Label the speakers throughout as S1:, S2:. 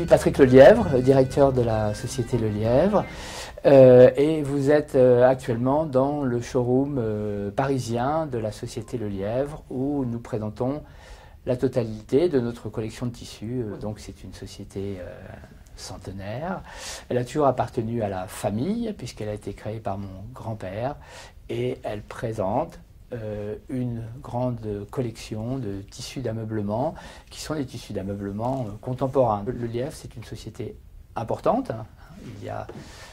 S1: suis Patrick Lelièvre, directeur de la société Lelièvre, et vous êtes actuellement dans le showroom parisien de la société Lelièvre où nous présentons la totalité de notre collection de tissus. Donc c'est une société centenaire. Elle a toujours appartenu à la famille puisqu'elle a été créée par mon grand-père et elle présente une grande collection de tissus d'ameublement qui sont des tissus d'ameublement contemporains. Lelièvre, c'est une société importante. Il y a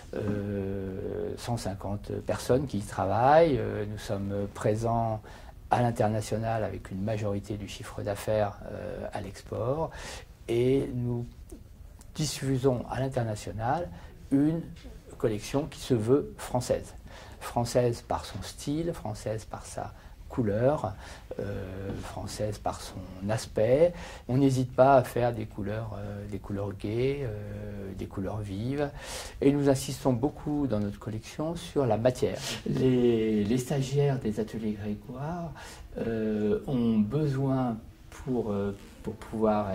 S1: 150 personnes qui y travaillent. Nous sommes présents à l'international avec une majorité du chiffre d'affaires à l'export et nous diffusons à l'international une collection qui se veut française. Française par son style, française par sa couleur, française par son aspect. On n'hésite pas à faire des couleurs gaies, des couleurs vives. Et nous insistons beaucoup dans notre collection sur la matière. Les stagiaires des ateliers Grégoire ont besoin pour pouvoir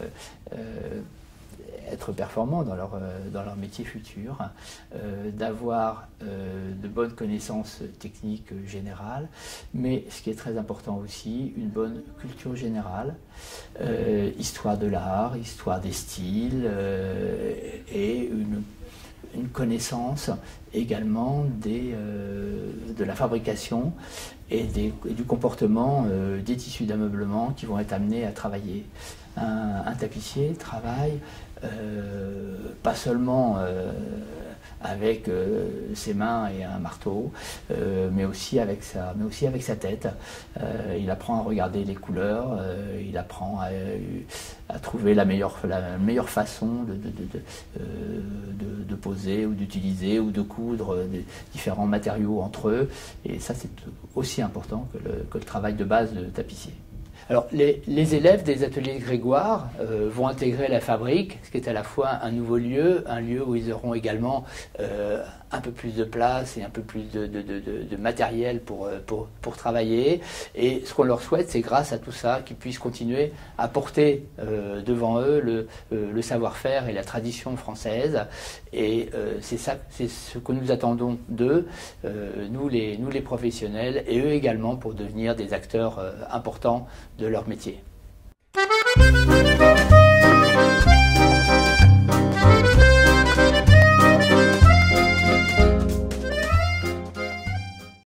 S1: être performants dans leur métier futur, d'avoir de bonnes connaissances techniques générales, mais ce qui est très important aussi, une bonne culture générale, histoire de l'art, histoire des styles, et une connaissance également de la fabrication et du comportement des tissus d'ameublement qui vont être amenés à travailler. Un tapissier travaille pas seulement avec ses mains et un marteau, mais aussi avec sa tête. Il apprend à regarder les couleurs, il apprend à trouver la meilleure façon de poser ou d'utiliser ou de coudre des différents matériaux entre eux. Et ça, c'est aussi important que le travail de base de tapissier. Alors, les élèves des ateliers Grégoire vont intégrer la fabrique, ce qui est à la fois un nouveau lieu, un lieu où ils auront également un peu plus de place et un peu plus de matériel pour travailler. Et ce qu'on leur souhaite, c'est grâce à tout ça qu'ils puissent continuer à porter devant eux le savoir-faire et la tradition française. Et c'est ce que nous attendons d'eux, nous les professionnels, et eux également pour devenir des acteurs importants de leur métier.